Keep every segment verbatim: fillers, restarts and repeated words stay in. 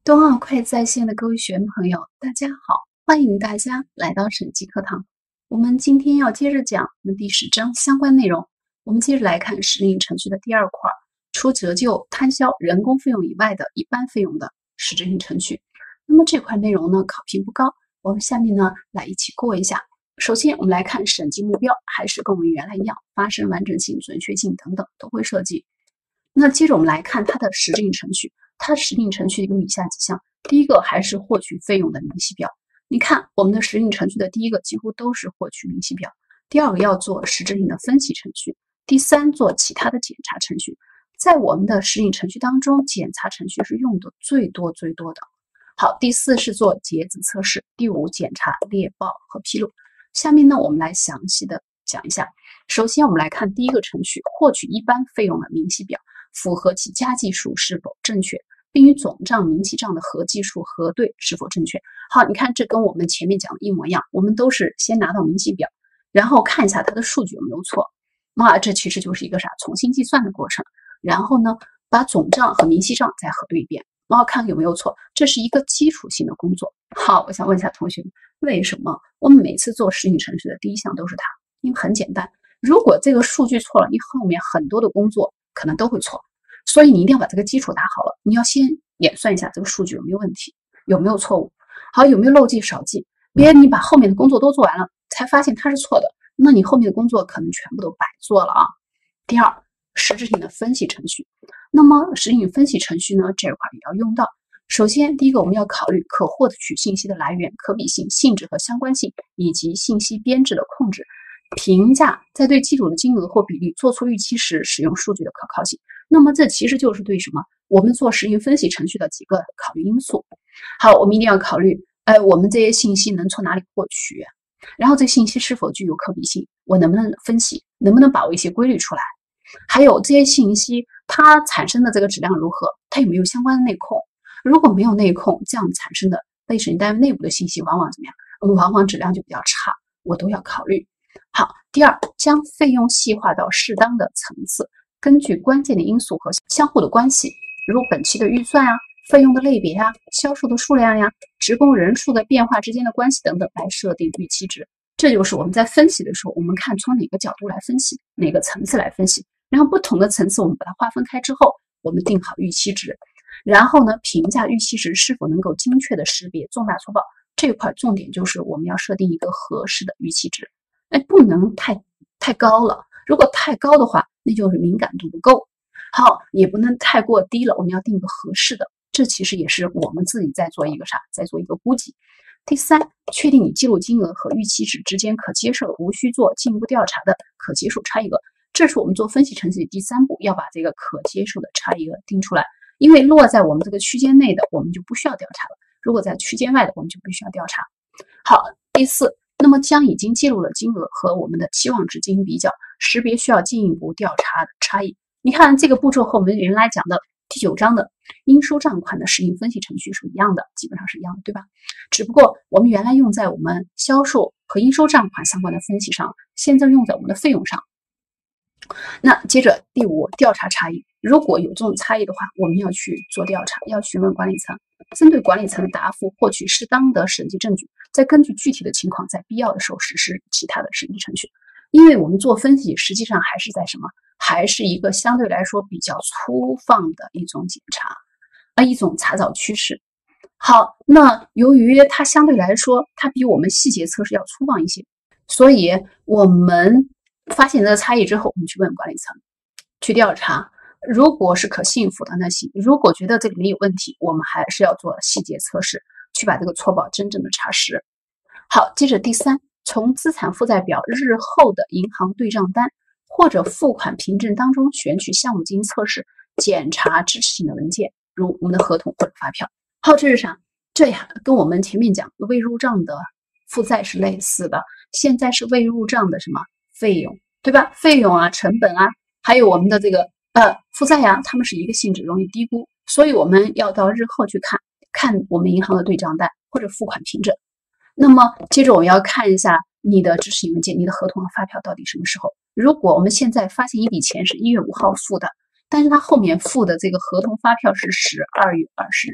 冬奥会在线的各位学员朋友，大家好，欢迎大家来到审计课堂。我们今天要接着讲我们第十章相关内容。我们接着来看实领程序的第二块，除折旧、摊销、人工费用以外的一般费用的实执行程序。那么这块内容呢，考评不高，我们下面呢来一起过一下。首先，我们来看审计目标，还是跟我们原来一样，发生完整性、准确性等等都会涉及。那接着我们来看它的实执行程序。它实行程序有以下几项，第一个还是获取费用的明细表。你看我们的实行程序的第一个几乎都是获取明细表，第二个要做实执行的分析程序，第三做其他的检查程序。在我们的实行程序当中，检查程序是用的最多最多的。好，第四是做结子测试，第五检查猎报和披露。下面呢，我们来详细的讲一下。首先我们来看第一个程序，获取一般费用的明细表，符合其加计数是否正确，并与总账明细账的合计数核对是否正确。好，你看这跟我们前面讲的一模一样，我们都是先拿到明细表，然后看一下它的数据有没有错。那这其实就是一个啥重新计算的过程，然后呢把总账和明细账再核对一遍，然后看有没有错，这是一个基础性的工作。好，我想问一下同学们，为什么我们每次做实行程序的第一项都是它？因为很简单，如果这个数据错了，你后面很多的工作可能都会错，所以你一定要把这个基础打好了。你要先演算一下这个数据有没有问题，有没有错误，好，有没有漏记少记，别你把后面的工作都做完了才发现它是错的，那你后面的工作可能全部都白做了啊。第二，实质性的分析程序。那么实质分析程序呢，这块也要用到。首先第一个，我们要考虑可获取信息的来源、可比性、性质和相关性，以及信息编制的控制，评价在对基础的金额或比例做出预期时使用数据的可靠性。那么这其实就是对什么我们做实行分析程序的几个考虑因素。好，我们一定要考虑呃，我们这些信息能从哪里获取，然后这信息是否具有可比性，我能不能分析，能不能把握一些规律出来，还有这些信息它产生的这个质量如何，它有没有相关的内控，如果没有内控，这样产生的被审计单位内部的信息往往怎么样，往往质量就比较差，我都要考虑。好，第二，将费用细化到适当的层次，根据关键的因素和相互的关系，如本期的预算啊、费用的类别啊、销售的数量呀、职工人数的变化之间的关系等等来设定预期值。这就是我们在分析的时候，我们看从哪个角度来分析，哪个层次来分析，然后不同的层次我们把它划分开之后，我们定好预期值，然后呢评价预期值是否能够精确的识别重大错报。这块重点就是我们要设定一个合适的预期值，哎，不能太太高了，如果太高的话，那就是敏感度不够。好，也不能太过低了，我们要定一个合适的。这其实也是我们自己在做一个啥，在做一个估计。第三，确定你记录金额和预期值之间可接受的、无需做进一步调查的可接受差异额。这是我们做分析程序的第三步，要把这个可接受的差异额定出来。因为落在我们这个区间内的，我们就不需要调查了；如果在区间外的，我们就必须要调查。好，第四，那么将已经记录了金额和我们的期望值进行比较，识别需要进一步调查的差异。你看这个步骤和我们原来讲的第九章的应收账款的实行分析程序是一样的，基本上是一样的，对吧？只不过我们原来用在我们销售和应收账款相关的分析上，现在用在我们的费用上。那接着第五，调查差异。如果有这种差异的话，我们要去做调查，要询问管理层，针对管理层的答复获取适当的审计证据，再根据具体的情况，在必要的时候实施其他的审计程序。因为我们做分析实际上还是在什么，还是一个相对来说比较粗放的一种检查啊，一种查找趋势。好，那由于它相对来说它比我们细节测试要粗放一些，所以我们发现这个差异之后，我们去问管理层，去调查，如果是可信服的那行，如果觉得这里面有问题，我们还是要做细节测试，去把这个错报真正的查实。好，接着第三，从资产负债表日后的银行对账单或者付款凭证当中选取项目进行测试，检查支持性的文件，如我们的合同或者发票。好，这是啥？这呀跟我们前面讲未入账的负债是类似的，现在是未入账的什么费用，对吧？费用啊、成本啊，还有我们的这个呃负债呀、啊，它们是一个性质，容易低估，所以我们要到日后去看看我们银行的对账单或者付款凭证。那么接着我们要看一下你的支持性文件，你的合同和发票到底什么时候？如果我们现在发现一笔钱是一月五号付的，但是它后面付的这个合同发票是十二月二十日，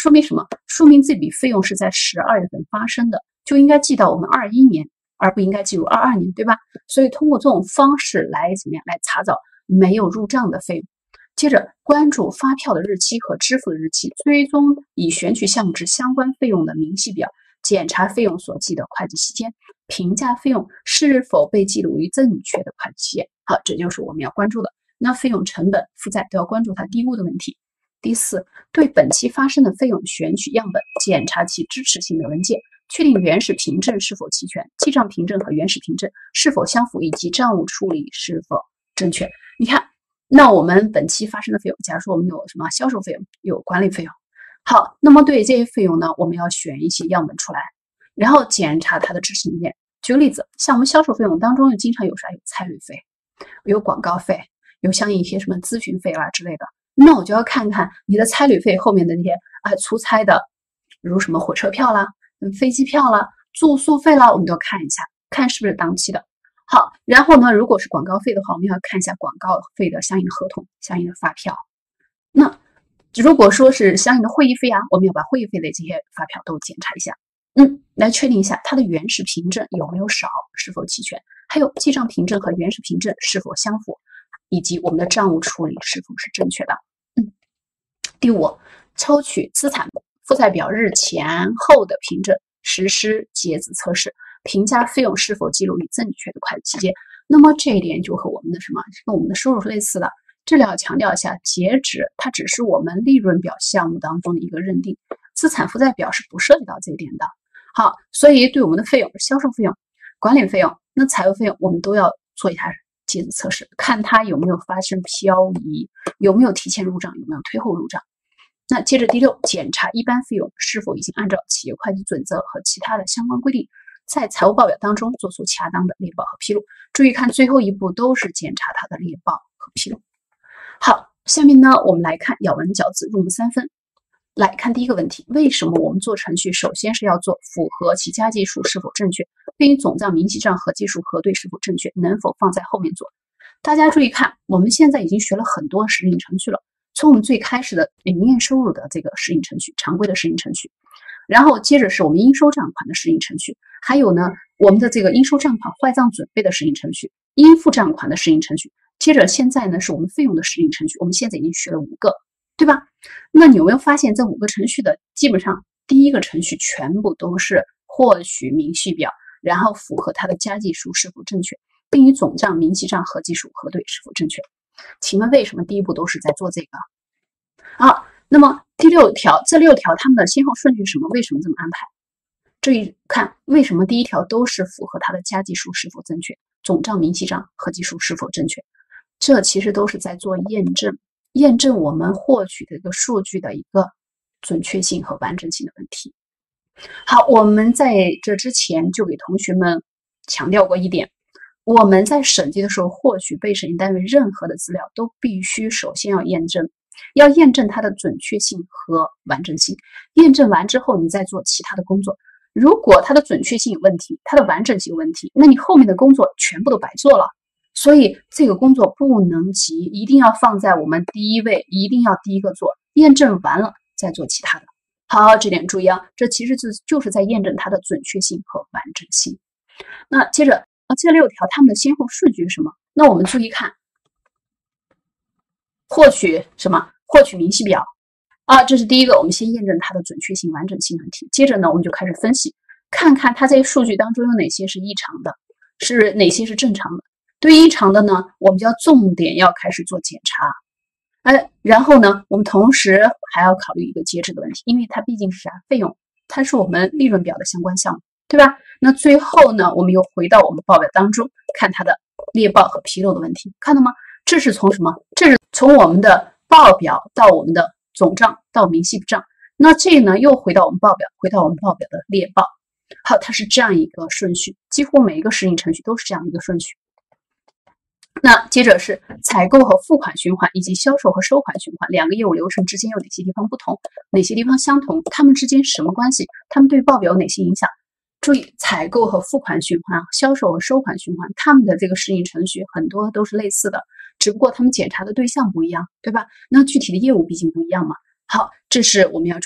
说明什么？说明这笔费用是在十二月份发生的，就应该记到我们二一年，而不应该记入二二年，对吧？所以通过这种方式来怎么样来查找没有入账的费用。接着关注发票的日期和支付的日期，追踪已选取项目之相关费用的明细表，检查费用所记的会计期间，评价费用是否被记录于正确的会计期限。好，这就是我们要关注的。那费用、成本、负债都要关注它低估的问题。第四，对本期发生的费用选取样本，检查其支持性的文件，确定原始凭证是否齐全，记账凭证和原始凭证是否相符，以及账务处理是否正确。你看，那我们本期发生的费用，假如说我们有什么销售费用，有管理费用，好，那么对这些费用呢，我们要选一些样本出来，然后检查它的支持文件。举个例子，像我们销售费用当中，经常有啥？有差旅费，有广告费，有相应一些什么咨询费啦之类的。那我就要看看你的差旅费后面的那些啊出差的，如什么火车票啦、飞机票啦、住宿费啦，我们都要看一下，看是不是当期的。好，然后呢，如果是广告费的话，我们要看一下广告费的相应的合同、相应的发票。那如果说是相应的会议费啊，我们要把会议费的这些发票都检查一下，嗯，来确定一下它的原始凭证有没有少，是否齐全，还有记账凭证和原始凭证是否相符，以及我们的账务处理是否是正确的。嗯，第五，抽取资产负债表日前后的凭证，实施结子测试，评价费用是否记录于正确的会计期间。那么这一点就和我们的什么，跟我们的收入是类似的。这里要强调一下，截止它只是我们利润表项目当中的一个认定，资产负债表是不涉及到这一点的。好，所以对我们的费用、销售费用、管理费用、那财务费用，我们都要做一下结子测试，看它有没有发生漂移，有没有提前入账，有没有推后入账。那接着第六，检查一般费用是否已经按照企业会计准则和其他的相关规定，在财务报表当中做出恰当的列报和披露。注意看最后一步都是检查它的列报和披露。好，下面呢，我们来看咬文嚼字入木三分。来看第一个问题，为什么我们做程序首先是要做符合其加计数是否正确，并与总账明细账合计数核对是否正确，能否放在后面做？大家注意看，我们现在已经学了很多实应程序了，从我们最开始的营业收入的这个实应程序，常规的实应程序，然后接着是我们应收账款的实应程序，还有呢我们的这个应收账款坏账准备的实应程序，应付账款的实应程序，接着现在呢是我们费用的实应程序，我们现在已经学了五个，对吧？那你有没有发现这五个程序的基本上第一个程序全部都是获取明细表，然后符合它的加计数是否正确，并与总账明细账合计数核对是否正确。请问为什么第一步都是在做这个？好，那么第六条，这六条它们的先后顺序是什么？为什么这么安排？这一看，为什么第一条都是符合它的加计数是否正确，总账明细账合计数是否正确？这其实都是在做验证，验证我们获取的一个数据的一个准确性和完整性的问题。好，我们在这之前就给同学们强调过一点，我们在审计的时候获取被审计单位任何的资料都必须首先要验证，要验证它的准确性和完整性，验证完之后你再做其他的工作。如果它的准确性有问题，它的完整性有问题，那你后面的工作全部都白做了。所以这个工作不能急，一定要放在我们第一位，一定要第一个做，验证完了再做其他的。好，这点注意啊，这其实就就是在验证它的准确性和完整性。那接着啊，这六条它们的先后顺序是什么？那我们注意看，获取什么？获取明细表啊，这是第一个，我们先验证它的准确性、完整性问题。接着呢，我们就开始分析，看看它这些数据当中有哪些是异常的，是哪些是正常的。对于异常的呢，我们就要重点要开始做检查，哎，然后呢，我们同时还要考虑一个节制的问题，因为它毕竟是啥费用，它是我们利润表的相关项目，对吧？那最后呢，我们又回到我们报表当中看它的列报和披露的问题，看到吗？这是从什么？这是从我们的报表到我们的总账到明细账，那这呢又回到我们报表，回到我们报表的列报。好，它是这样一个顺序，几乎每一个实应程序都是这样一个顺序。那接着是采购和付款循环以及销售和收款循环两个业务流程之间有哪些地方不同，哪些地方相同，它们之间什么关系，它们对报表有哪些影响。注意，采购和付款循环、销售和收款循环，它们的这个适应程序很多都是类似的，只不过他们检查的对象不一样，对吧？那具体的业务毕竟不一样嘛。好，这是我们要注意的。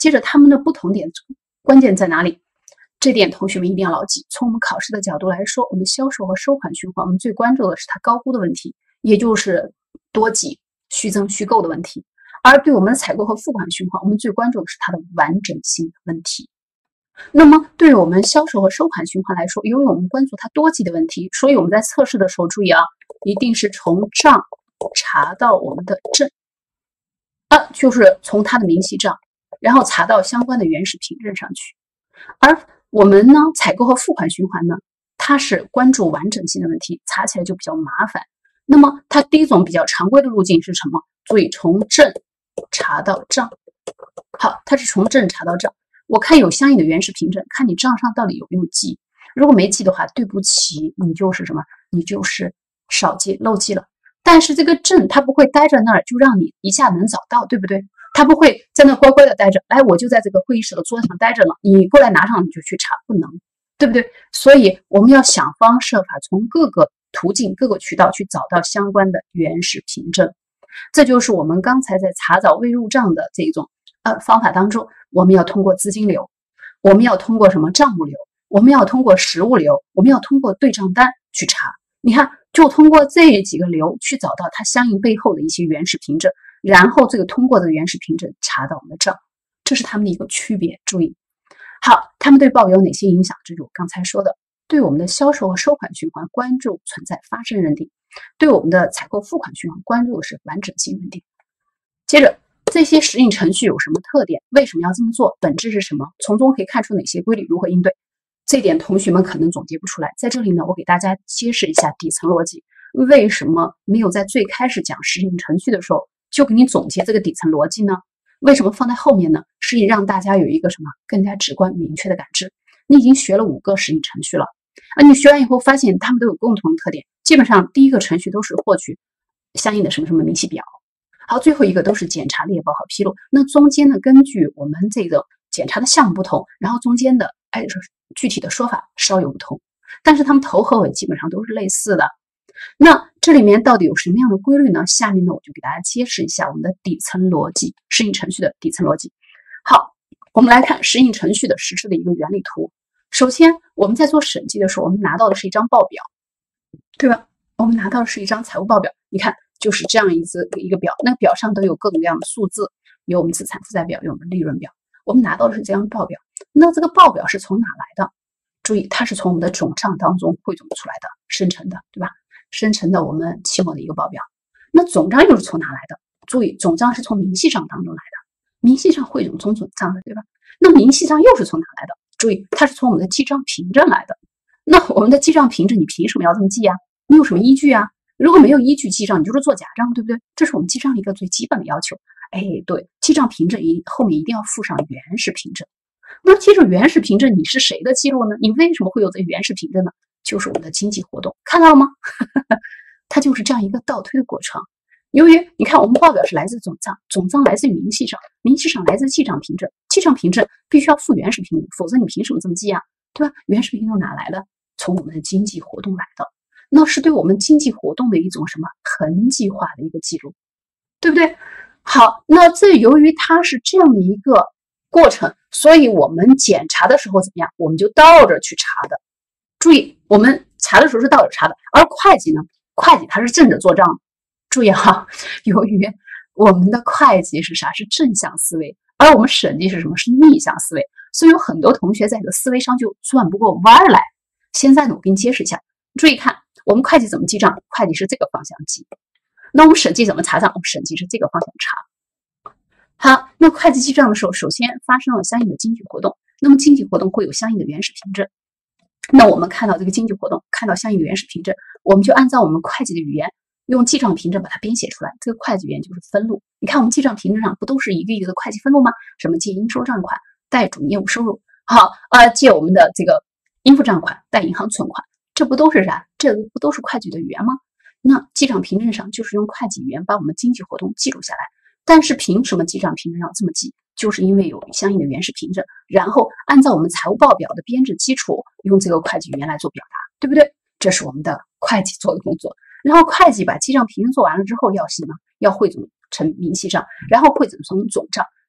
接着它们的不同点关键在哪里？这点同学们一定要牢记。从我们考试的角度来说，我们销售和收款循环，我们最关注的是它高估的问题，也就是多级、虚增、虚构的问题。而对我们的采购和付款循环，我们最关注的是它的完整性的问题。那么对于我们销售和收款循环来说，由于我们关注它多级的问题，所以我们在测试的时候注意啊，一定是从账查到我们的正啊，就是从它的明细账，然后查到相关的原始凭证上去。而我们呢，采购和付款循环呢，它是关注完整性的问题，查起来就比较麻烦。那么它第一种比较常规的路径是什么？注意，从正查到账。好，它是从正查到账。我看有相应的原始凭证，看你账上到底有没有记。如果没记的话，对不起，你就是什么？你就是少记漏记了。但是这个证它不会待在那儿就让你一下能找到，对不对？它不会在那乖乖的待着，哎，我就在这个会议室的桌子上待着了，你过来拿上你就去查，不能，对不对？所以我们要想方设法从各个途径、各个渠道去找到相关的原始凭证。这就是我们刚才在查找未入账的这种呃方法当中，我们要通过资金流，我们要通过什么账目流，我们要通过实物流，我们要通过对账单去查。你看，就通过这几个流去找到它相应背后的一些原始凭证，然后这个通过这个原始凭证查到我们的账，这是它们的一个区别。注意，好，它们对报表有哪些影响？这是我刚才说的。对我们的销售和收款循环关注存在发生认定，对我们的采购付款循环关注的是完整性认定。接着，这些实应程序有什么特点？为什么要这么做？本质是什么？从中可以看出哪些规律？如何应对？这点同学们可能总结不出来，在这里呢，我给大家揭示一下底层逻辑。为什么没有在最开始讲实应程序的时候就给你总结这个底层逻辑呢？为什么放在后面呢？是以让大家有一个什么更加直观明确的感知。你已经学了五个实应程序了，而你学完以后发现它们都有共同的特点，基本上第一个程序都是获取相应的什么什么明细表，好，最后一个都是检查猎报和披露。那中间呢，根据我们这个检查的项目不同，然后中间的哎具体的说法稍有不同，但是它们头和尾基本上都是类似的。那这里面到底有什么样的规律呢？下面呢我就给大家揭示一下我们的底层逻辑，实应程序的底层逻辑。好，我们来看实应程序的实施的一个原理图。首先我们在做审计的时候，我们拿到的是一张报表，对吧？我们拿到的是一张财务报表，你看就是这样一个一个表，那个表上都有各种各样的数字，有我们资产负债表，有我们利润表。我们拿到的是这张报表，那这个报表是从哪来的？注意，它是从我们的总账当中汇总出来的，生成的，对吧？生成的我们期末的一个报表。那总账又是从哪来的？注意，总账是从明细账当中来的，明细账汇总从总账的，对吧？那明细账又是从哪来的？注意，它是从我们的记账凭证来的。那我们的记账凭证，你凭什么要这么记啊？你有什么依据啊？如果没有依据记账，你就是做假账，对不对？这是我们记账一个最基本的要求。哎，对，记账凭证一后面一定要附上原始凭证。那接着原始凭证，你是谁的记录呢？你为什么会有这原始凭证呢？就是我们的经济活动，看到了吗？它就是这样一个倒推的过程。由于你看，我们报表是来自总账，总账来自于明细账，明细账来自记账凭证，记账凭证必须要附原始凭证，否则你凭什么这么记啊？对吧？原始凭证哪来的？从我们的经济活动来的，那是对我们经济活动的一种什么痕迹化的一个记录，对不对？好，那这由于它是这样的一个过程，所以我们检查的时候怎么样？我们就倒着去查的。注意，我们查的时候是倒着查的，而会计呢，会计它是正着做账。注意哈，由于我们的会计是啥？是正向思维，而我们审计是什么？是逆向思维，所以有很多同学在这个思维上就转不过弯来。现在呢，我给你揭示一下。注意看，我们会计怎么记账？会计是这个方向记。那我们审计怎么查账？我们审计是这个方向查。好，那会计记账的时候，首先发生了相应的经济活动，那么经济活动会有相应的原始凭证。那我们看到这个经济活动，看到相应的原始凭证，我们就按照我们会计的语言，用记账凭证把它编写出来。这个会计语言就是分录。你看我们记账凭证上不都是一个一个的会计分录吗？什么借应收账款、贷主业务收入，好，呃，借我们的这个应付账款、贷银行存款，这不都是啥？这不都是会计的语言吗？那记账凭证上就是用会计语言把我们经济活动记录下来。但是凭什么记账凭证要这么记？就是因为有相应的原始凭证，然后按照我们财务报表的编制基础，用这个会计语言来做表达，对不对？这是我们的会计做的工作。然后会计把记账凭证做完了之后，要什么？要汇总成明细账，然后汇总成总账，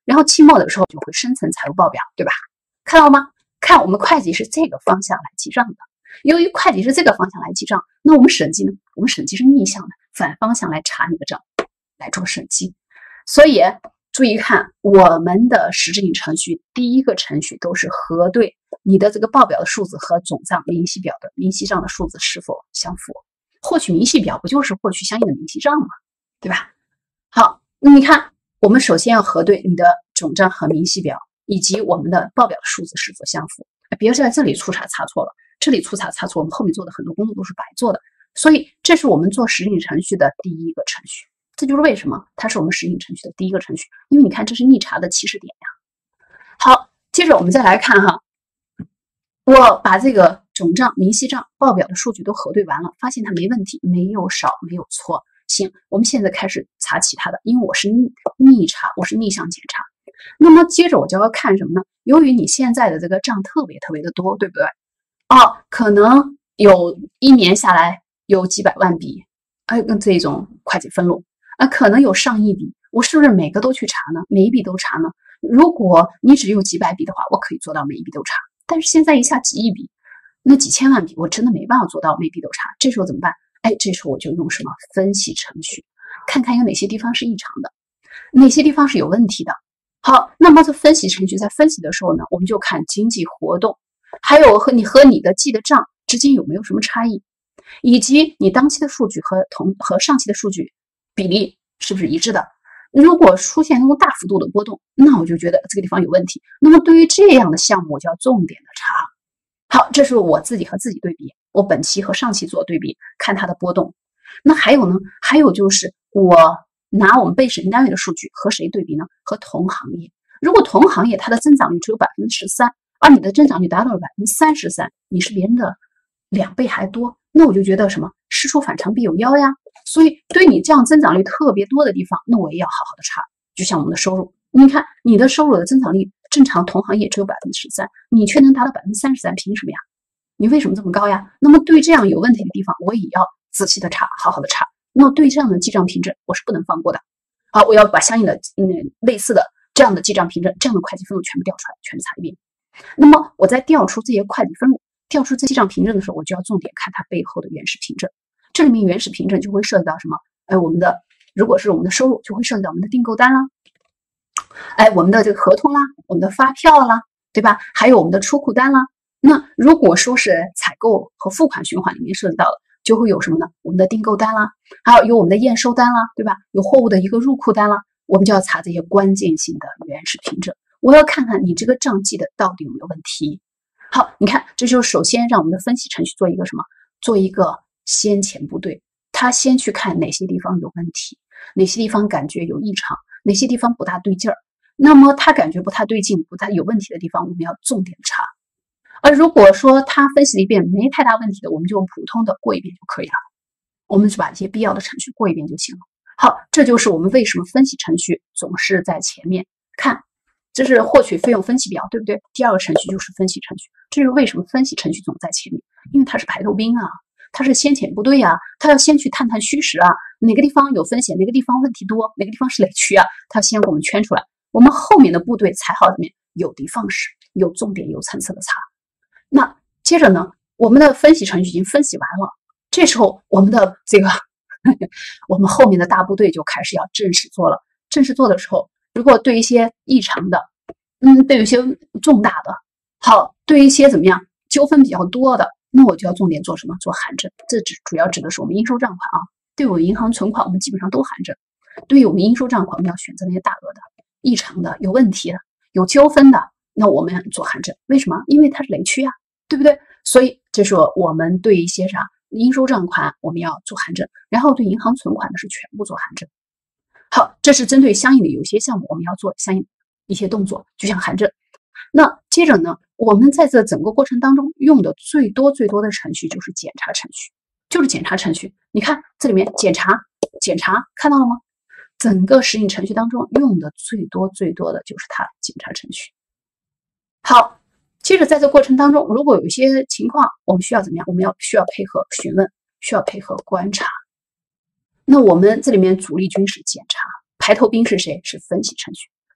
然后期末的时候就会生成财务报表，对吧？看到吗？看我们会计是这个方向来记账的。由于会计是这个方向来记账，那我们审计呢？我们审计是逆向的，反方向来查你的账，来做审计。所以注意看，我们的实质性程序第一个程序都是核对你的这个报表的数字和总账明细表的明细账的数字是否相符。获取明细表不就是获取相应的明细账吗？对吧？好，那你看，我们首先要核对你的总账和明细表以及我们的报表的数字是否相符。别在这里出差差错了，这里出差差错，我们后面做的很多工作都是白做的。所以这是我们做实质性程序的第一个程序。这就是为什么它是我们实质性程序的第一个程序，因为你看这是逆查的起始点呀。好，接着我们再来看哈，我把这个总账、明细账、报表的数据都核对完了，发现它没问题，没有少，没有错。行，我们现在开始查其他的，因为我是逆逆查，我是逆向检查。那么接着我就要看什么呢？由于你现在的这个账特别特别的多，对不对？哦，可能有一年下来有几百万笔，哎，跟这种会计分录啊，可能有上亿笔，我是不是每个都去查呢？每一笔都查呢？如果你只有几百笔的话，我可以做到每一笔都查。但是现在一下几亿笔，那几千万笔，我真的没办法做到每笔都查。这时候怎么办？哎，这时候我就用什么分析程序，看看有哪些地方是异常的，哪些地方是有问题的。好，那么这分析程序在分析的时候呢，我们就看经济活动，还有和你和你的记的账之间有没有什么差异，以及你当期的数据和同和上期的数据比例是不是一致的。如果出现那种大幅度的波动，那我就觉得这个地方有问题。那么对于这样的项目，我就要重点的查。好，这是我自己和自己对比，我本期和上期做对比，看它的波动。那还有呢？还有就是我拿我们被审计单位的数据和谁对比呢？和同行业。如果同行业它的增长率只有百分之十三，而你的增长率达到了百分之三十三，你是别人的两倍还多，那我就觉得什么事出反常必有妖呀。所以对你这样增长率特别多的地方，那我也要好好的查。就像我们的收入，你看你的收入的增长率正常同行业只有百分之十三，你却能达到百分之三十三，凭什么呀？你为什么这么高呀？那么对这样有问题的地方，我也要仔细的查，好好的查。那么对这样的记账凭证，我是不能放过的。好，我要把相应的嗯类似的这样的记账凭证、这样的会计分录全部调出来，全部查一遍。那么我在调出这些会计分录、调出这记账凭证的时候，我就要重点看它背后的原始凭证。这里面原始凭证就会涉及到什么？哎，我们的如果是我们的收入，就会涉及到我们的订购单啦，哎，我们的这个合同啦，我们的发票啦，对吧？还有我们的出库单啦。那如果说是采购和付款循环里面涉及到了，就会有什么呢？我们的订购单啦，还有有我们的验收单啦，对吧？有货物的一个入库单啦，我们就要查这些关键性的原始凭证。我要看看你这个账记的到底有没有问题。好，你看，这就是首先让我们的分析程序做一个什么？做一个先前部队，他先去看哪些地方有问题，哪些地方感觉有异常，哪些地方不大对劲儿。那么他感觉不太对劲、不太有问题的地方，我们要重点查。而如果说他分析了一遍没太大问题的，我们就普通的过一遍就可以了。我们就把这些必要的程序过一遍就行了。好，这就是我们为什么分析程序总是在前面看。这是获取费用分析表，对不对？第二个程序就是分析程序，这是为什么分析程序总在前面？因为它是排头兵啊，它是先遣部队啊，它要先去探探虚实啊，哪个地方有风险，哪个地方问题多，哪个地方是雷区啊，它先给我们圈出来。我们后面的部队才好怎么样有的放矢，有重点、有层次的查。那接着呢，我们的分析程序已经分析完了，这时候我们的这个我们后面的大部队就开始要正式做了。正式做的时候，如果对一些异常的，嗯，对一些重大的，好，对一些怎么样纠纷比较多的，那我就要重点做什么？做函证。这只主要指的是我们应收账款啊。对我银行存款，我们基本上都函证。对于我们应收账款，我们要选择那些大额的、异常的、有问题的、有纠纷的，那我们做函证。为什么？因为它是雷区啊，对不对？所以这是我们对一些啥应收账款我们要做函证，然后对银行存款的是全部做函证。好，这是针对相应的有些项目我们要做相应一些动作，就像函证。那接着呢，我们在这整个过程当中用的最多最多的程序就是检查程序，就是检查程序。你看这里面检查检查看到了吗？整个实行程序当中用的最多最多的就是它检查程序。好，接着在这过程当中，如果有一些情况我们需要怎么样？我们要需要配合询问，需要配合观察。那我们这里面主力军是检查，排头兵是谁？是分析程序。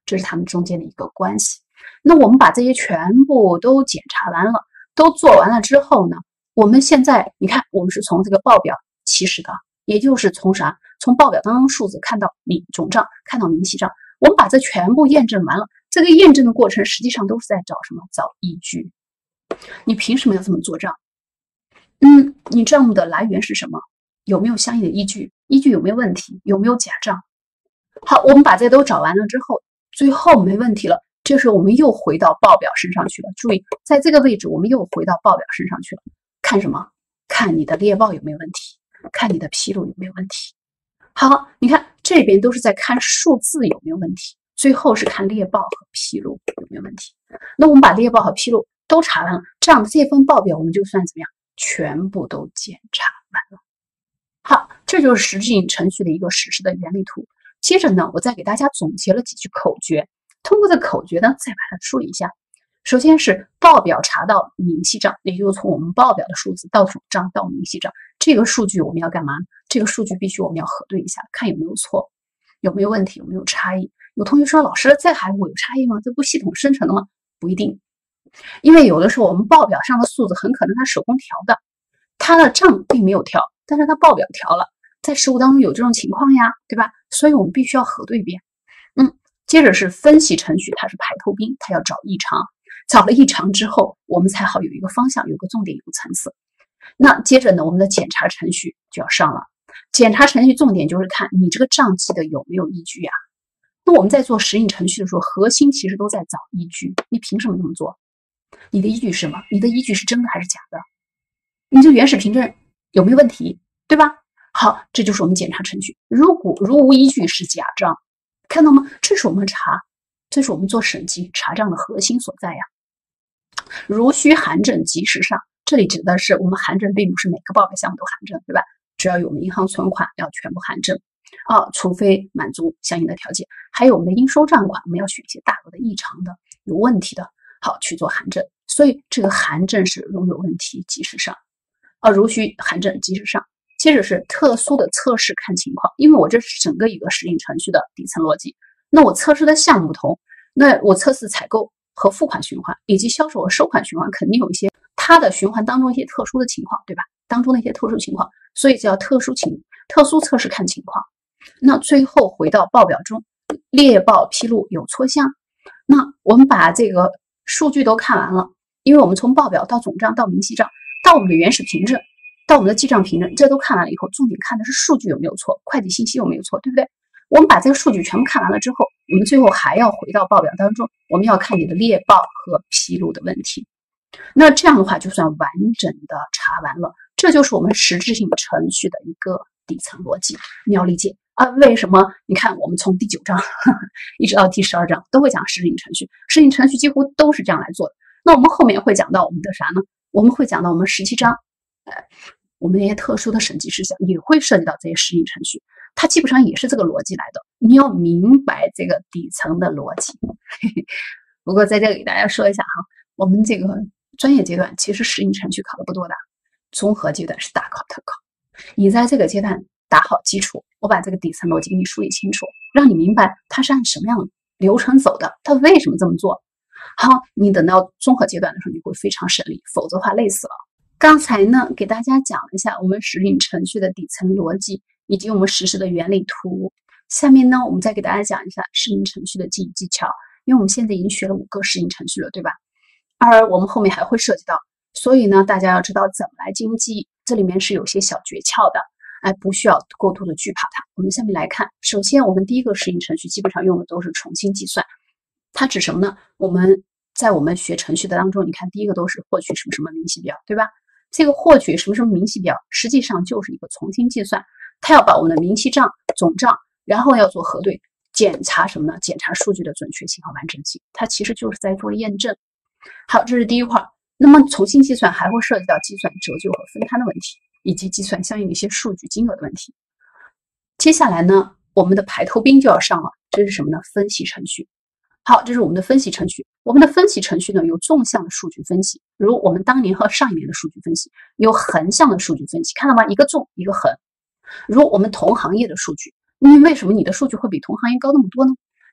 这是它们中间的一个关系。那我们把这些全部都检查完了，都做完了之后呢，我们现在你看，我们是从这个报表起始的，也就是从啥？从报表当中数字看到明总账，看到明细账，我们把这全部验证完了。这个验证的过程实际上都是在找什么？找依据。你凭什么要这么做账？嗯，你账目的来源是什么？有没有相应的依据？依据有没有问题？有没有假账？好，我们把这些都找完了之后，最后没问题了，这时候我们又回到报表身上去了。注意，在这个位置我们又回到报表身上去了，看什么？看你的猎报有没有问题，看你的披露有没有问题。好，你看这边都是在看数字有没有问题，最后是看猎报和披露有没有问题。那我们把猎报和披露都查完了，这样的这份报表我们就算怎么样？全部都检查完了。好，这就是实质性程序的一个实施的原理图。接着呢，我再给大家总结了几句口诀，通过这口诀呢，再把它梳理一下。首先是报表查到明细账，也就是从我们报表的数字到总账到明细账，这个数据我们要干嘛？这个数据必须我们要核对一下，看有没有错，有没有问题，有没有差异。有同学说，老师，这还会有差异吗？这不系统生成的吗？不一定，因为有的时候我们报表上的数字很可能它手工调的，它的账并没有调，但是它报表调了，在实务当中有这种情况呀，对吧？所以我们必须要核对一遍。嗯，接着是分析程序，它是排头兵，它要找异常，找了异常之后，我们才好有一个方向，有个重点，有个层次。那接着呢，我们的检查程序就要上了。检查程序重点就是看你这个账记的有没有依据呀。那我们在做实应程序的时候，核心其实都在找依据。你凭什么这么做？你的依据是什么？你的依据是真的还是假的？你这原始凭证有没有问题，对吧？好，这就是我们检查程序。如果如无依据是假账，看到吗？这是我们查，这是我们做审计查账的核心所在呀。如需函证及时上，这里指的是我们函证并不是每个报表项目都函证，对吧？只要有我们银行存款要全部函证啊，除非满足相应的条件。还有我们的应收账款，我们要选一些大额的异常的、有问题的，好去做函证。所以这个函证是如有问题及时上啊，如需函证及时上。接着是特殊的测试看情况，因为我这是整个一个实应程序的底层逻辑，那我测试的项目不同，那我测试采购和付款循环以及销售和收款循环肯定有一些它的循环当中一些特殊的情况，对吧？当中的一些特殊情况，所以叫特殊情特殊测试看情况。那最后回到报表中，猎报披露有错项，那我们把这个数据都看完了，因为我们从报表到总账到明细账到我们的原始凭证到我们的记账凭证，这都看完了以后，重点看的是数据有没有错，会计信息有没有错，对不对？我们把这个数据全部看完了之后，我们最后还要回到报表当中，我们要看你的猎报和披露的问题。那这样的话就算完整的查完了，这就是我们实质性程序的一个底层逻辑。你要理解啊，为什么？你看我们从第九章呵呵一直到第十二章都会讲实应程序，实应程序几乎都是这样来做的。那我们后面会讲到我们的啥呢？我们会讲到我们十七章，呃，我们那些特殊的审计事项也会涉及到这些实应程序，它基本上也是这个逻辑来的。你要明白这个底层的逻辑。嘿嘿，不过在这里给大家说一下哈，我们这个专业阶段其实实应程序考的不多的，综合阶段是大考特考。你在这个阶段打好基础，我把这个底层逻辑给你梳理清楚，让你明白它是按什么样的流程走的，它为什么这么做。好，你等到综合阶段的时候，你会非常省力，否则的话累死了。刚才呢，给大家讲了一下我们实应程序的底层逻辑以及我们实施的原理图。下面呢，我们再给大家讲一下实应程序的记忆技巧，因为我们现在已经学了五个实应程序了，对吧？而我们后面还会涉及到，所以呢，大家要知道怎么来进行记忆，这里面是有些小诀窍的，哎，不需要过度的惧怕它。我们下面来看，首先我们第一个实应程序基本上用的都是重新计算，它指什么呢？我们在我们学程序的当中，你看第一个都是获取什么什么明细表，对吧？这个获取什么什么明细表，实际上就是一个重新计算，它要把我们的明细账、总账，然后要做核对，检查什么呢？检查数据的准确性和完整性，它其实就是在做验证。好，这是第一块。那么重新计算还会涉及到计算折旧和分摊的问题，以及计算相应的一些数据金额的问题。接下来呢，我们的排头兵就要上了，这是什么呢？分析程序。好，这是我们的分析程序。我们的分析程序呢，有纵向的数据分析，如我们当年和上一年的数据分析；有横向的数据分析，看到吗？一个纵，一个横。如我们同行业的数据，你为什么你的数据会比同行业高那么多呢？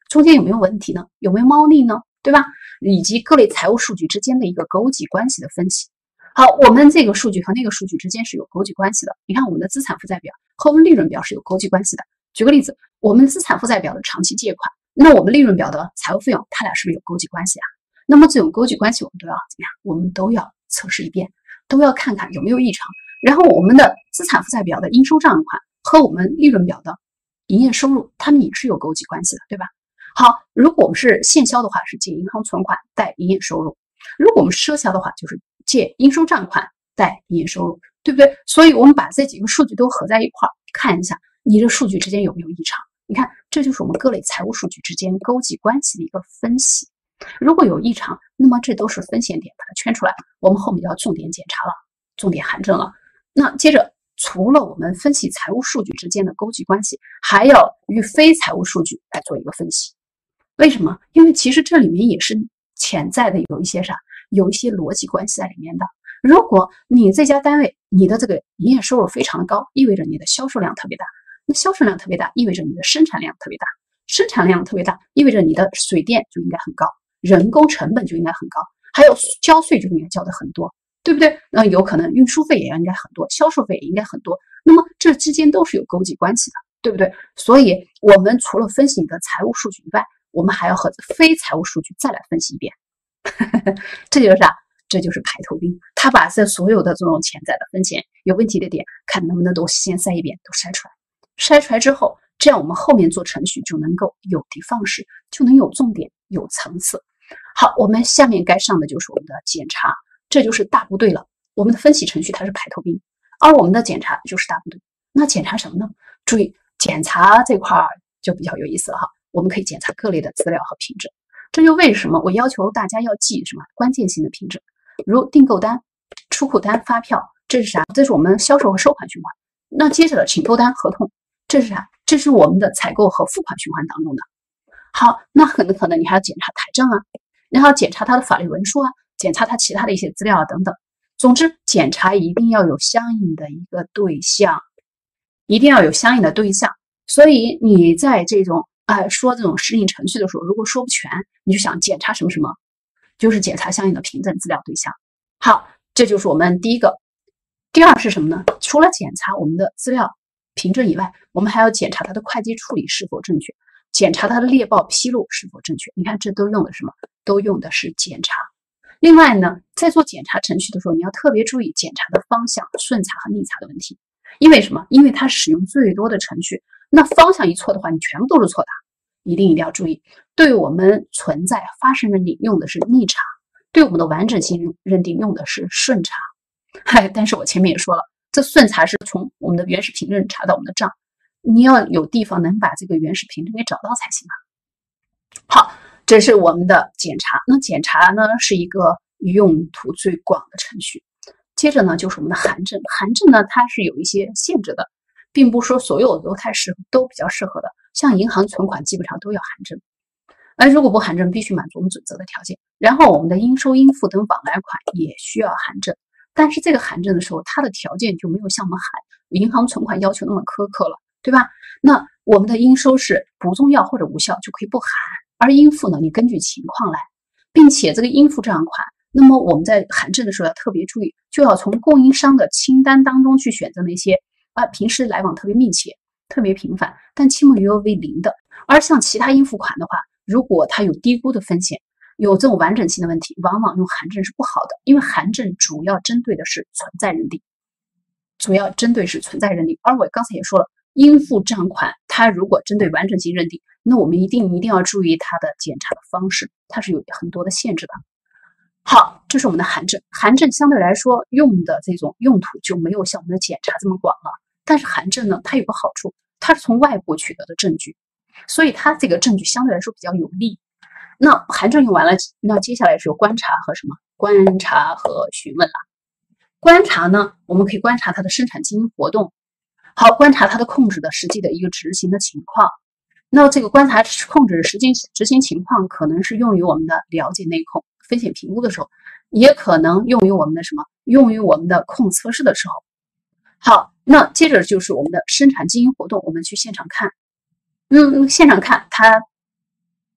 中间有没有问题呢？有没有猫腻呢？对吧？以及各类财务数据之间的一个勾稽关系的分析。好，我们这个数据和那个数据之间是有勾稽关系的。你看我们的资产负债表和我们利润表是有勾稽关系的。举个例子，我们资产负债表的长期借款，那我们利润表的财务费用，它俩是不是有勾稽关系啊？那么这种勾稽关系我们都要怎么样？我们都要测试一遍，都要看看有没有异常。然后我们的资产负债表的应收账款和我们利润表的营业收入，它们也是有勾稽关系的，对吧？好，如果我们是现销的话，是借银行存款贷营业收入；如果我们赊销的话，就是借应收账款贷营业收入，对不对？所以我们把这几个数据都合在一块儿，看一下你这数据之间有没有异常。你看，这就是我们各类财务数据之间勾稽关系的一个分析。如果有异常，那么这都是分线点，把它圈出来，我们后面就要重点检查了，重点函证了。那接着，除了我们分析财务数据之间的勾稽关系，还要与非财务数据来做一个分析。为什么？因为其实这里面也是潜在的有一些啥，有一些逻辑关系在里面的。如果你这家单位你的这个营业收入非常的高，意味着你的销售量特别大，那销售量特别大，意味着你的生产量特别大，生产量特别大，意味着你的水电就应该很高，人工成本就应该很高，还有交税就应该交的很多，对不对？那有可能运输费也应该很多，销售费也应该很多，那么这之间都是有勾稽关系的，对不对？所以我们除了分析你的财务数据以外，我们还要和非财务数据再来分析一遍。这就是啥？这就是排头兵，他把这所有的这种潜在的风险、有问题的点，看能不能都先筛一遍，都筛出来。筛出来之后，这样我们后面做程序就能够有的放矢，就能有重点、有层次。好，我们下面该上的就是我们的检查，这就是大部队了。我们的分析程序它是排头兵，而我们的检查就是大部队。那检查什么呢？注意，检查这块就比较有意思了哈。我们可以检查各类的资料和凭证，这就为什么我要求大家要记什么关键性的凭证，如订购单、出库单、发票，这是啥？这是我们销售和收款循环。那接着的请购单、合同，这是啥？这是我们的采购和付款循环当中的。好，那很可能你还要检查台证啊，然后检查它的法律文书啊，检查它其他的一些资料啊等等。总之，检查一定要有相应的一个对象，一定要有相应的对象。所以你在这种哎，说这种适应程序的时候，如果说不全，你就想检查什么什么，就是检查相应的凭证资料对象。好，这就是我们第一个。第二是什么呢？除了检查我们的资料凭证以外，我们还要检查它的会计处理是否正确，检查它的猎报披露是否正确。你看，这都用的什么？都用的是检查。另外呢，在做检查程序的时候，你要特别注意检查的方向、顺查和逆查的问题。因为什么？因为它使用最多的程序。那方向一错的话，你全部都是错的，一定一定要注意。对我们存在发生认定用的是逆查，对我们的完整性认定用的是顺查。嗨，但是我前面也说了，这顺查是从我们的原始凭证查到我们的账，你要有地方能把这个原始凭证给找到才行啊。好，这是我们的检查。那检查呢是一个用途最广的程序。接着呢就是我们的函证，函证呢它是有一些限制的。并不说所有都太适合，都比较适合的，像银行存款基本上都要函证，而如果不函证，必须满足我们准则的条件。然后我们的应收应付等往来款也需要函证，但是这个函证的时候，它的条件就没有像我们函银行存款要求那么苛刻了，对吧？那我们的应收是不重要或者无效就可以不函，而应付呢，你根据情况来，并且这个应付账款，那么我们在函证的时候要特别注意，就要从供应商的清单当中去选择那些啊，平时来往特别密切、特别频繁，但期末余额为零的。而像其他应付款的话，如果它有低估的风险，有这种完整性的问题，往往用函证是不好的，因为函证主要针对的是存在认定，主要针对是存在认定。而我刚才也说了，应付账款它如果针对完整性认定，那我们一定一定要注意它的检查的方式，它是有很多的限制的。好，这是我们的函证。函证相对来说用的这种用途就没有像我们的检查这么广了。但是函证呢，它有个好处，它是从外部取得的证据，所以它这个证据相对来说比较有利。那函证用完了，那接下来是有观察和什么？观察和询问了。观察呢，我们可以观察它的生产经营活动，好，观察它的控制的实际的一个执行的情况。那这个观察控制实际执行情况，可能是用于我们的了解内控、风险评估的时候，也可能用于我们的什么？用于我们的控测试的时候。好，那接着就是我们的生产经营活动，我们去现场看，嗯，现场看它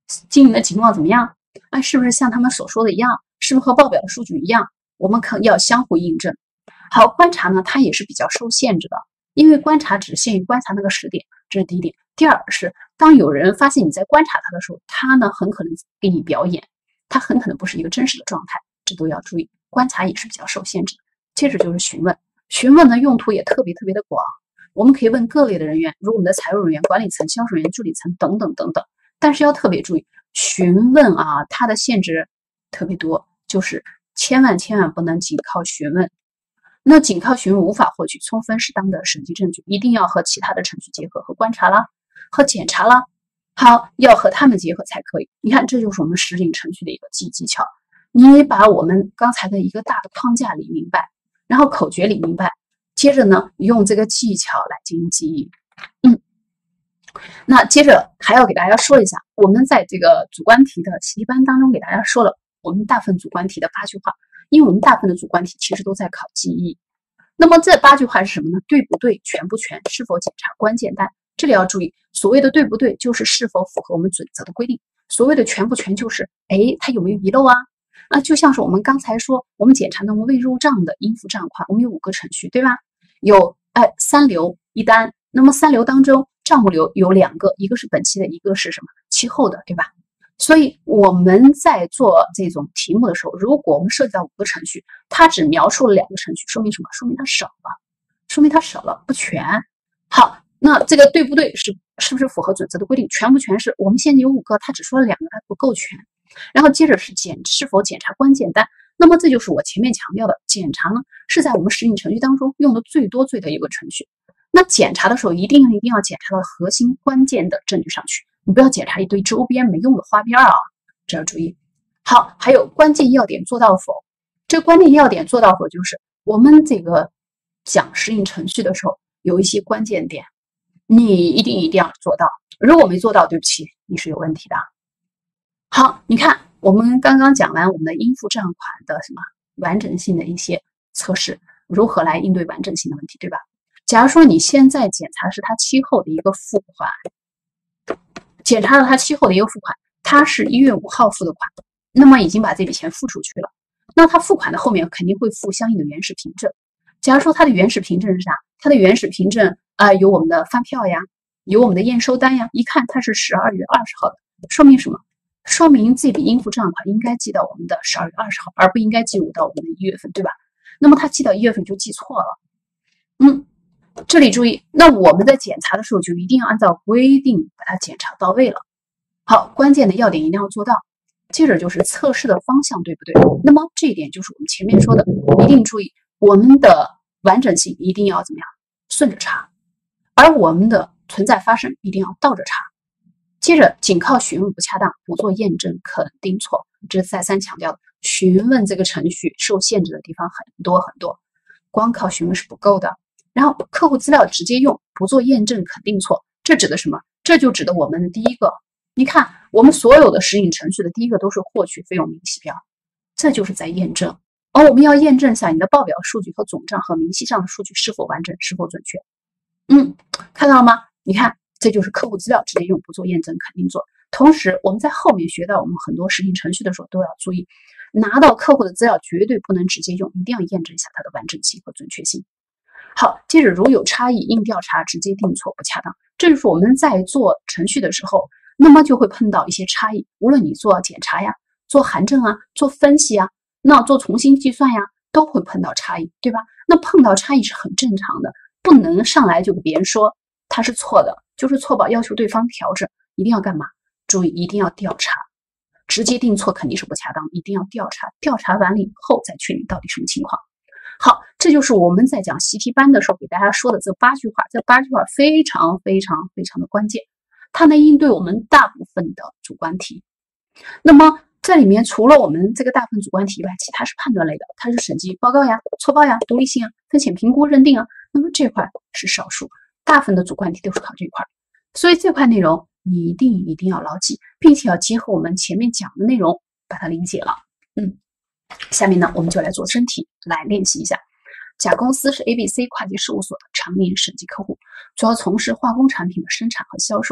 经营的情况怎么样？哎，是不是像他们所说的一样？是不是和报表的数据一样？我们可要相互印证。好，观察呢，它也是比较受限制的，因为观察只限于观察那个时点，这是第一点。第二是，当有人发现你在观察他的时候，他呢很可能给你表演，他很可能不是一个真实的状态，这都要注意。观察也是比较受限制的。接着就是询问，询问的用途也特别特别的广，我们可以问各类的人员，如我们的财务人员、管理层、销售人员、助理层等等等等。但是要特别注意，询问啊，它的限制特别多，就是千万千万不能仅靠询问。那仅靠询问无法获取充分适当的审计证据，一定要和其他的程序结合，和观察啦，和检查啦，好，要和他们结合才可以。你看，这就是我们实领程序的一个记忆技巧。你把我们刚才的一个大的框架理明白，然后口诀理明白，接着呢，用这个技巧来进行记忆。嗯，那接着还要给大家说一下，我们在这个主观题的习题班当中给大家说了我们大部分主观题的八句话，因为我们大部分的主观题其实都在考记忆。那么这八句话是什么呢？对不对？全不全？是否检查关键单？这里要注意，所谓的对不对，就是是否符合我们准则的规定；所谓的全不全，就是哎，它有没有遗漏啊？啊，就像是我们刚才说，我们检查那种未入账的应付账款，我们有五个程序，对吧？有哎三流一单，那么三流当中账目流有两个，一个是本期的，一个是什么期后的，对吧？所以我们在做这种题目的时候，如果我们涉及到五个程序，它只描述了两个程序，说明什么？说明它少了，说明它少了，不全。好，那这个对不对？是是不是符合准则的规定？全不全是我们现在有五个，它只说了两个，它不够全。然后接着是检是否检查关键单，那么这就是我前面强调的，检查呢是在我们实领程序当中用的最多最多一个程序。那检查的时候一定一定要检查到核心关键的证据上去，你不要检查一堆周边没用的花边啊，这要注意。好，还有关键要点做到否？这关键要点做到否，就是我们这个讲实领程序的时候有一些关键点，你一定一定要做到，如果没做到，对不起，你是有问题的。好，你看我们刚刚讲完我们的应付账款的什么完整性的一些测试，如何来应对完整性的问题，对吧？假如说你现在检查是他期后的一个付款，检查了他期后的一个付款，他是一月五号付的款，那么已经把这笔钱付出去了，那他付款的后面肯定会附相应的原始凭证。假如说他的原始凭证是啥？他的原始凭证啊、呃，有我们的发票呀，有我们的验收单呀，一看它是十二月二十号的，说明什么？说明这笔应付账款应该记到我们的十二月二十号，而不应该记入到我们的一月份，对吧？那么他记到一月份就记错了。嗯，这里注意，那我们在检查的时候就一定要按照规定把它检查到位了。好，关键的要点一定要做到。接着就是测试的方向对不对？那么这一点就是我们前面说的，一定注意我们的完整性一定要怎么样？顺着查，而我们的存在发生一定要倒着查。接着，仅靠询问不恰当，不做验证肯定错。这是再三强调的，询问这个程序受限制的地方很多很多，光靠询问是不够的。然后，客户资料直接用，不做验证肯定错。这指的什么？这就指的我们第一个，你看，我们所有的实领程序的第一个都是获取费用明细表，这就是在验证。而我们要验证一下你的报表数据和总账和明细账的数据是否完整，是否准确。嗯，看到了吗？你看。这就是客户资料直接用，不做验证肯定做。同时，我们在后面学到我们很多实领程序的时候都要注意，拿到客户的资料绝对不能直接用，一定要验证一下它的完整性和准确性。好，接着如有差异，应调查直接定错不恰当。这就是我们在做程序的时候，那么就会碰到一些差异。无论你做检查呀、做函证啊、做分析啊，那做重新计算呀，都会碰到差异，对吧？那碰到差异是很正常的，不能上来就给别人说它是错的。就是错报，要求对方调整，一定要干嘛？注意，一定要调查，直接定错肯定是不恰当，一定要调查，调查完了以后再确定到底什么情况。好，这就是我们在讲习题班的时候给大家说的这八句话，这八句话非常非常非常的关键，它能应对我们大部分的主观题。那么这里面除了我们这个大部分主观题以外，其他是判断类的，它是审计报告呀、错报呀、独立性啊、风险评估认定啊，那么这块是少数。大部分的主观题都是考这一块，所以这块内容你一定一定要牢记，并且要结合我们前面讲的内容把它理解了。嗯，下面呢我们就来做真题来练习一下。甲公司是 A B C 会计事务所的常年审计客户，主要从事化工产品的生产和销售。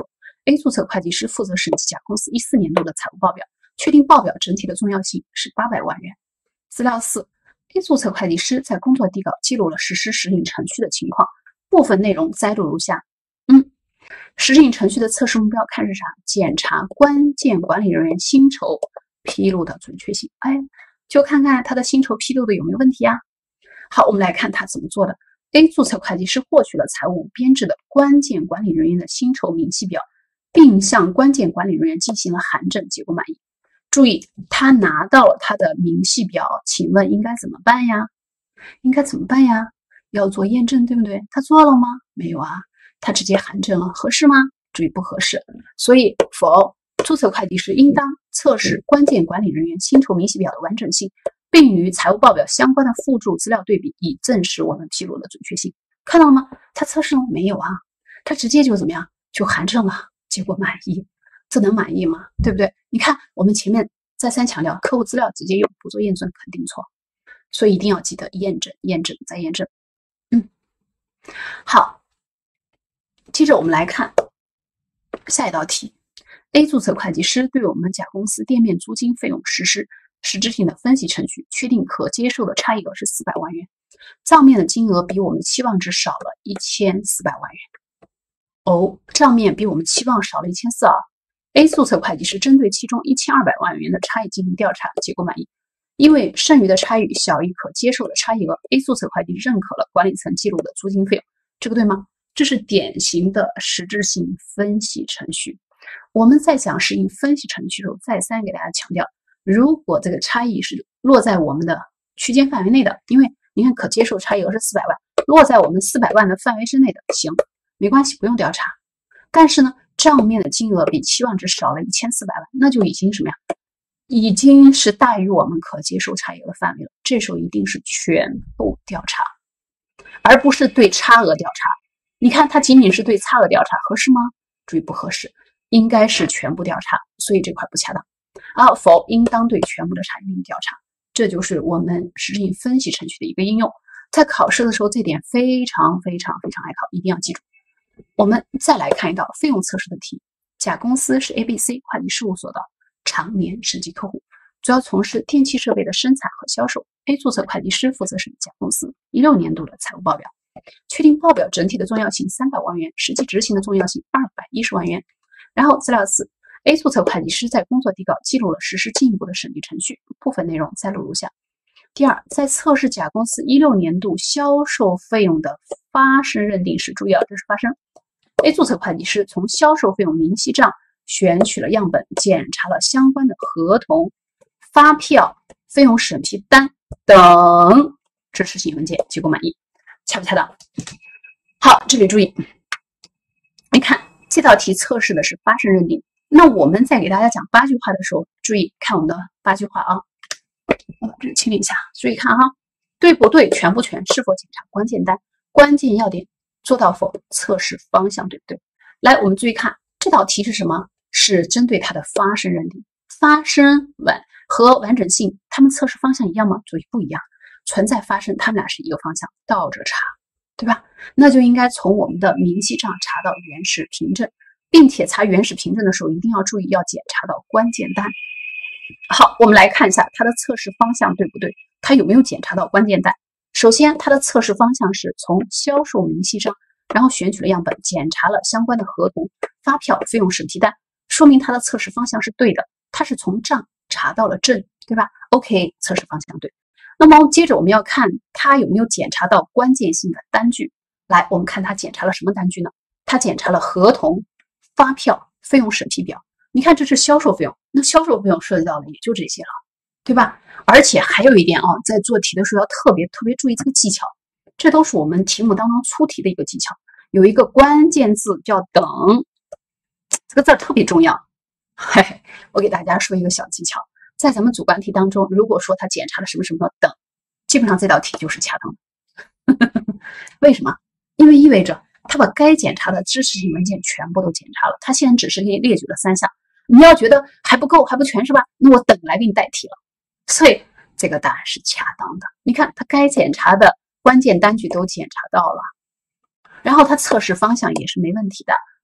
A 注册会计师负责审计甲公司一四年度的财务报表，确定报表整体的重要性是八百万元。资料四 A 注册会计师在工作底稿记录了实施实领程序的情况，部分内容摘录如下。嗯，实领程序的测试目标看是啥？检查关键管理人员薪酬披露的准确性。哎，就看看他的薪酬披露的有没有问题啊？好，我们来看他怎么做的。A 注册会计师获取了财务编制的关键管理人员的薪酬明细表，并向关键管理人员进行了函证，结果满意。注意，他拿到了他的明细表，请问应该怎么办呀？应该怎么办呀？要做验证，对不对？他做了吗？没有啊，他直接函证了，合适吗？注意不合适。所以否，注册会计师应当测试关键管理人员薪酬明细表的完整性，并与财务报表相关的附注资料对比，以证实我们披露的准确性。看到了吗？他测试了没有啊？他直接就怎么样？就函证了，结果满意。这能满意吗？对不对？你看我们前面再三强调，客户资料直接用，不做验证肯定错，所以一定要记得验证、验证再验证。嗯，好，接着我们来看下一道题。A 注册会计师对我们甲公司店面租金费用实施实质性的分析程序，确定可接受的差异额是四百万元，账面的金额比我们期望值少了一千四百万元。哦，账面比我们期望少了一千四百啊。A 注册会计师针对其中一千二百万元的差异进行调查，结果满意。因为剩余的差异小于可接受的差异额 ，A 注册会计认可了管理层记录的租金费用，这个对吗？这是典型的实质性分析程序。我们在讲实质性分析程序的时候，再三给大家强调，如果这个差异是落在我们的区间范围内的，因为你看可接受差异额是四百万，落在我们四百万的范围之内的，行，没关系，不用调查。但是呢，账面的金额比期望值少了一千四百万，那就已经什么呀？已经是大于我们可接受差异额的范围了。这时候一定是全部调查，而不是对差额调查。你看，它仅仅是对差额调查，合适吗？注意不合适，应该是全部调查，所以这块不恰当。啊，否，应当对全部的差异进行调查。这就是我们实质性分析程序的一个应用。在考试的时候，这点非常非常非常爱考，一定要记住。我们再来看一道费用测试的题。甲公司是 A B C 会计事务所的常年审计客户，主要从事电气设备的生产和销售。A 注册会计师负责审计甲公司一六年度的财务报表，确定报表整体的重要性三百万元，实际执行的重要性二百一十万元。然后资料四 A 注册会计师在工作底稿记录了实施进一步的审计程序，部分内容摘录如下。第二，在测试甲公司一六年度销售费用的发生认定时，注意啊，这是发生。A 注册会计师从销售费用明细账选取了样本，检查了相关的合同、发票、费用审批单等支持性文件，结果满意，恰不恰当？好，这里注意，你看这道题测试的是发生认定。那我们在给大家讲八句话的时候，注意看我们的八句话啊，我把这个清理一下，注意看哈，对不对？全不全？是否检查关键单？关键要点做到否？测试方向对不对？来，我们注意看这道题是什么？是针对它的发生认定。发生完和完整性，它们测试方向一样吗？注意不一样。存在发生，它们俩是一个方向，倒着查，对吧？那就应该从我们的明细账查到原始凭证，并且查原始凭证的时候，一定要注意要检查到关键单。好，我们来看一下它的测试方向对不对？它有没有检查到关键单？首先，它的测试方向是从销售明细账，然后选取了样本，检查了相关的合同、发票、费用审批单，说明它的测试方向是对的。它是从账查到了正，对吧 ？OK， 测试方向对。那么接着我们要看它有没有检查到关键性的单据。来，我们看它检查了什么单据呢？它检查了合同、发票、费用审批表。你看，这是销售费用，那销售费用涉及到的也就这些了，对吧？而且还有一点啊，在做题的时候要特别特别注意这个技巧，这都是我们题目当中出题的一个技巧。有一个关键字叫等，这个字特别重要。嘿嘿，我给大家说一个小技巧，在咱们主观题当中，如果说他检查了什么什么等，基本上这道题就是恰当的。为什么？因为意味着他把该检查的支持性文件全部都检查了，他现在只是给你列举了三项，你要觉得还不够还不全是吧？那我等来给你代替了，所以这个答案是恰当的。你看他该检查的关键单据都检查到了，然后他测试方向也是没问题的，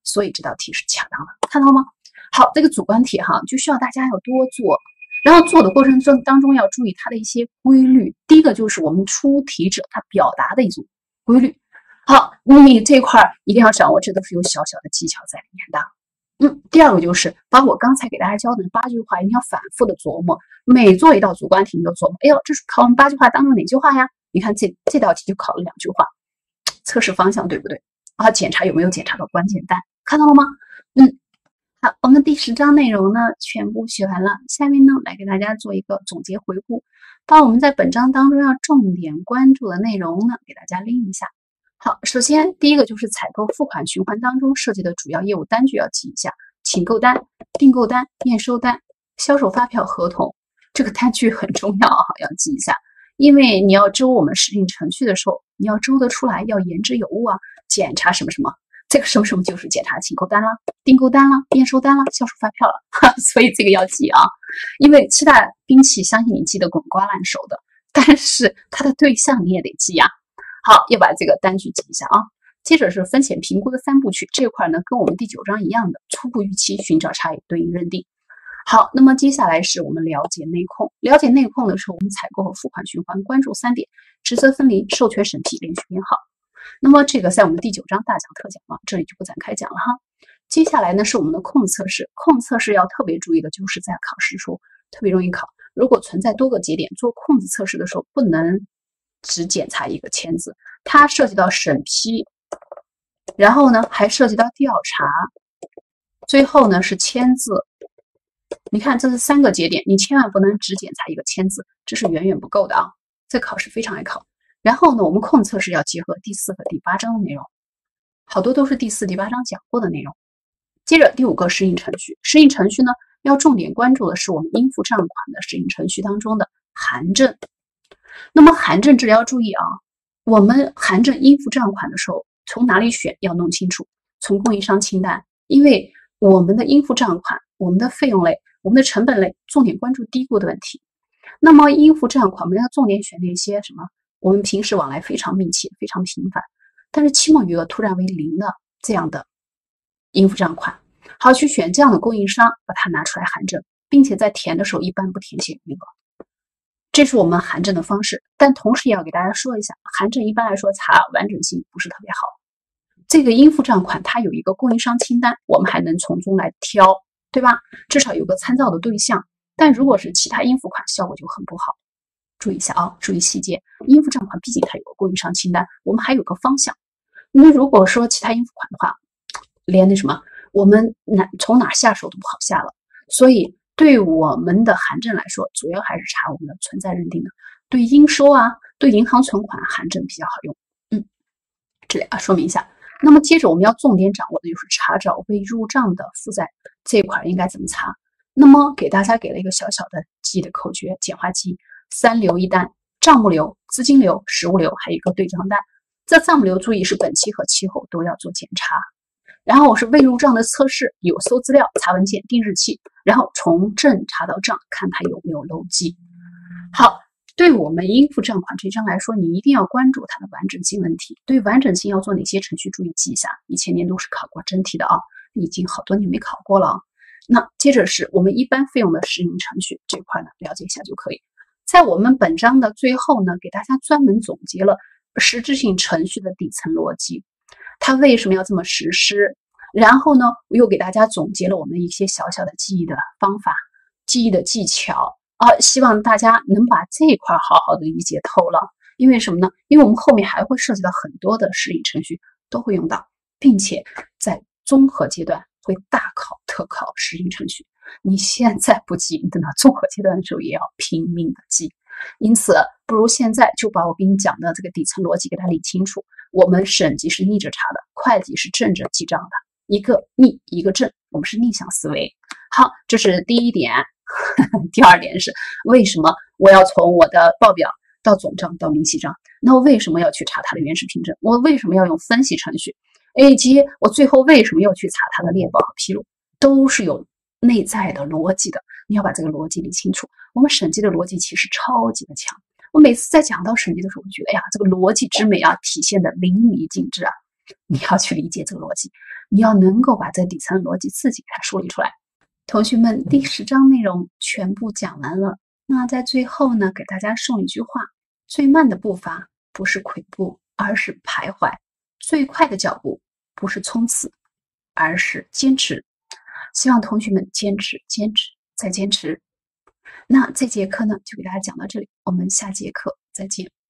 所以这道题是恰当的，看到了吗？好，这个主观题哈，就需要大家要多做，然后做的过程中当中要注意它的一些规律。第一个就是我们出题者他表达的一种规律。好，你这块一定要掌握，这都是有小小的技巧在里面的。嗯，第二个就是把我刚才给大家教的八句话一定要反复的琢磨，每做一道主观题你就琢磨，哎呦，这是考我们八句话当中哪句话呀？你看这这道题就考了两句话，测试方向对不对？啊，检查有没有检查到关键单，看到了吗？嗯，好，我们第十章内容呢全部学完了，下面呢来给大家做一个总结回顾，把我们在本章当中要重点关注的内容呢给大家拎一下。好，首先第一个就是采购付款循环当中涉及的主要业务单据要记一下，请购单、订购单、验收单、销售发票、合同，这个单据很重要啊，要记一下。因为你要周我们实行程序的时候，你要周得出来，要言之有物啊，检查什么什么，这个什么什么就是检查请购单啦、订购单啦、验收单啦、销售发票了，所以这个要记啊。因为七大兵器相信你记得滚瓜烂熟的，但是它的对象你也得记呀、啊。好，要把这个单据记一下啊。接着是风险评估的三部曲，这块呢跟我们第九章一样的，初步预期、寻找差异、对应认定。好，那么接下来是我们了解内控。了解内控的时候，我们采购和付款循环关注三点：职责分离、授权审批、连续编号。那么这个在我们第九章大讲特讲了，这里就不展开讲了哈。接下来呢是我们的控测试，控测试要特别注意的就是在考试时候特别容易考，如果存在多个节点做控制测试的时候，不能只检查一个签字，它涉及到审批，然后呢还涉及到调查，最后呢是签字。你看这是三个节点，你千万不能只检查一个签字，这是远远不够的啊。这考试非常爱考。然后呢我们控测试要结合第四和第八章的内容，好多都是第四第八章讲过的内容。接着第五个适应程序，适应程序呢要重点关注的是我们应付账款的适应程序当中的函证。那么函证这里要注意啊，我们函证应付账款的时候从哪里选要弄清楚，从供应商清单，因为我们的应付账款、我们的费用类、我们的成本类重点关注低估的问题。那么应付账款我们要重点选那些什么我们平时往来非常密切、非常频繁，但是期末余额突然为零的这样的应付账款，好去选这样的供应商，把它拿出来函证，并且在填的时候一般不填写余额。这是我们函证的方式，但同时也要给大家说一下，函证一般来说查完整性不是特别好。这个应付账款它有一个供应商清单，我们还能从中来挑，对吧？至少有个参照的对象。但如果是其他应付款，效果就很不好。注意一下啊，注意细节。应付账款毕竟它有个供应商清单，我们还有个方向。那如果说其他应付款的话，连那什么，我们哪从哪下手都不好下了。所以对我们的函证来说，主要还是查我们的存在认定的。对应收啊，对银行存款函证比较好用。嗯，这里啊说明一下。那么接着我们要重点掌握的就是查找未入账的负债，这一块应该怎么查？那么给大家给了一个小小的记忆的口诀，简化记忆：三流一单，账目流、资金流、实物流，还有一个对账单。这账目流注意是本期和期后都要做检查。然后我是未入账的测试，有搜资料、查文件、定日期，然后从正查到账，看它有没有漏记。好，对我们应付账款这一章来说，你一定要关注它的完整性问题。对完整性要做哪些程序，注意记一下。以前年度是考过真题的啊，已经好多年没考过了啊。那接着是我们一般费用的适应程序这块呢，了解一下就可以。在我们本章的最后呢，给大家专门总结了实质性程序的底层逻辑，它为什么要这么实施？然后呢，我又给大家总结了我们一些小小的记忆的方法、记忆的技巧啊，希望大家能把这一块好好的理解透了。因为什么呢？因为我们后面还会涉及到很多的适应程序都会用到，并且在综合阶段会大考特考适应程序。你现在不记，等到综合阶段的时候也要拼命的记。因此，不如现在就把我给你讲的这个底层逻辑给它理清楚。我们审计是逆着查的，会计是正着记账的，一个逆一个正，我们是逆向思维。好，这是第一点。第二点是为什么我要从我的报表到总账到明细账？那我为什么要去查它的原始凭证？我为什么要用分析程序？以及我最后为什么要去查它的猎报和披露？都是有内在的逻辑的，你要把这个逻辑理清楚。我们审计的逻辑其实超级的强。我每次在讲到审计的时候，我觉得哎呀，这个逻辑之美啊，体现的淋漓尽致啊。你要去理解这个逻辑， 你要能够把这底层逻辑自己给它梳理出来。同学们，第十章内容全部讲完了。那在最后呢，给大家送一句话：最慢的步伐不是跬步，而是徘徊；最快的脚步不是冲刺，而是坚持。希望同学们坚持，坚持，再坚持。那这节课呢，就给大家讲到这里，我们下节课再见。